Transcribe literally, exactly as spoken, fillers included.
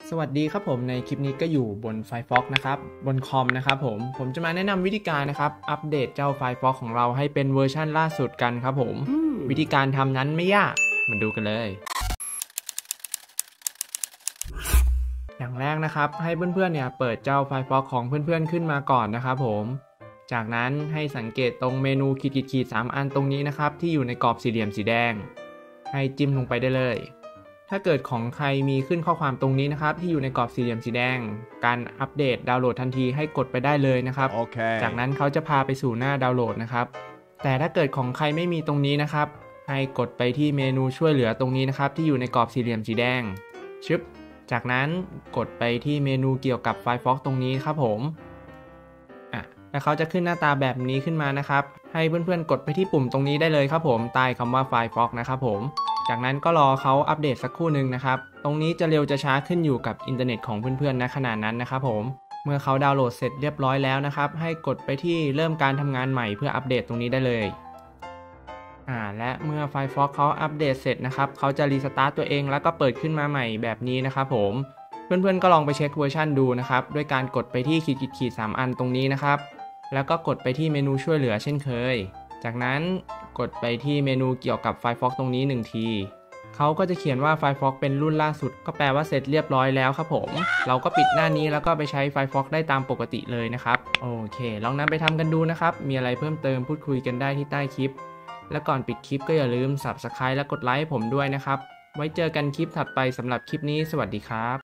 สวัสดีครับผมในคลิปนี้ก็อยู่บน Firefox นะครับบนคอมนะครับผมผมจะมาแนะนำวิธีการนะครับอัปเดตเจ้า Firefox ของเราให้เป็นเวอร์ชั่นล่าสุดกันครับผมวิธีการทำนั้นไม่ยากมาดูกันเลยอย่างแรกนะครับให้เพื่อนๆเนี่ยเปิดเจ้า Firefox ของเพื่อนๆขึ้นมาก่อนนะครับผมจากนั้นให้สังเกตตรงเมนูขีดๆๆสามอันตรงนี้นะครับที่อยู่ในกรอบสี่เหลี่ยมสีแดงให้จิ้มลงไปได้เลยถ้าเกิดของใครมีขึ้นข้อความตรงนี้นะครับที่อยู่ในกรอบสี่เหลี่ยมสีแดงการอัปเดตดาวน์โหลดทันทีให้กดไปได้เลยนะครับ Okay. จากนั้นเขาจะพาไปสู่หน้าดาวน์โหลดนะครับแต่ถ้าเกิดของใครไม่มีตรงนี้นะครับให้กดไปที่เมนูช่วยเหลือตรงนี้นะครับที่อยู่ในกรอบสี่เหลี่ยมสีแดงชึบจากนั้นกดไปที่เมนูเกี่ยวกับ Firefox ตรงนี้ครับผมอ่ะแล้วเขาจะขึ้นหน้าตาแบบนี้ขึ้นมานะครับให้เพื่อนๆกดไปที่ปุ่มตรงนี้ได้เลยครับผมใต้คำว่า Firefox นะครับผมจากนั้นก็รอเขาอัปเดตสักครู่หนึ่งนะครับตรงนี้จะเร็วจะช้าขึ้นอยู่กับอินเทอร์เน็ตของเพื่อนๆณขณะนั้นนะครับผมเมื่อเขาดาวน์โหลดเสร็จเรียบร้อยแล้วนะครับให้กดไปที่เริ่มการทำงานใหม่เพื่ออัปเดตตรงนี้ได้เลยอ่าและเมื่อ Firefox เขาอัปเดตเสร็จนะครับเขาจะรีสตาร์ตตัวเองแล้วก็เปิดขึ้นมาใหม่แบบนี้นะครับผมเพื่อนๆก็ลองไปเช็คเวอร์ชันดูนะครับด้วยการกดไปที่ขีดๆๆสามอันตรงนี้นะครับแล้วก็กดไปที่เมนูช่วยเหลือเช่นเคยจากนั้นกดไปที่เมนูเกี่ยวกับ Firefox ตรงนี้หนึ่งทีเขาก็จะเขียนว่า Firefox เป็นรุ่นล่าสุดก็แปลว่าเสร็จเรียบร้อยแล้วครับผมเราก็ปิดหน้านี้แล้วก็ไปใช้ Firefox ได้ตามปกติเลยนะครับโอเคลองนำไปทำกันดูนะครับมีอะไรเพิ่มเติมพูดคุยกันได้ที่ใต้คลิปและก่อนปิดคลิปก็อย่าลืม Subscribe และกดไลค์ให้ผมด้วยนะครับไว้เจอกันคลิปถัดไปสำหรับคลิปนี้สวัสดีครับ